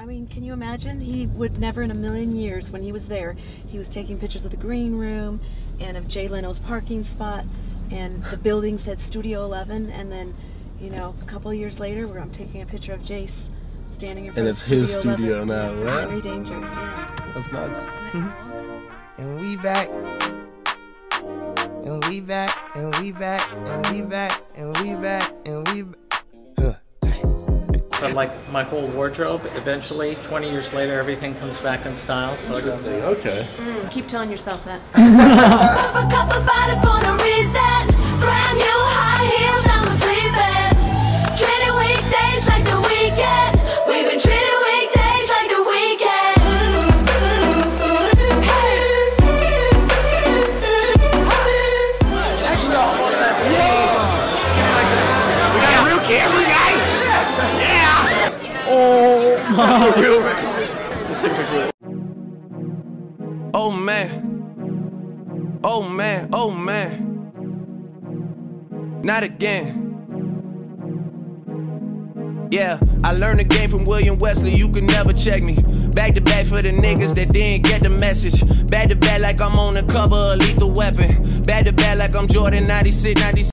I mean, can you imagine? He would never in a million years, when he was there, he was taking pictures of the green room and of Jay Leno's parking spot, and the building said Studio 11, and then, you know, a couple of years later, I'm taking a picture of Jace standing in front of Studio 11. And it's his studio now, yeah. Henry Danger, yeah. That's nuts. And we back. And we back, and we back, and we back, and we back, and we back. But like my whole wardrobe, eventually, 20 years later, everything comes back in style. So Interesting, okay. Keep telling yourself that. A couple bottles for no reason. Brand new high heels, I'm sleeping. Treating weekdays like the weekend. We've been treating weekdays like the weekend. We got a real camera guy? Yeah! Oh, that's a real Oh man. Oh man, oh man. Not again. Yeah, I learned the game from William Wesley, you can never check me. Back to back for the niggas that didn't get the message. Back to back like I'm on the cover of Lethal Weapon. Back to back like I'm Jordan 96, 97.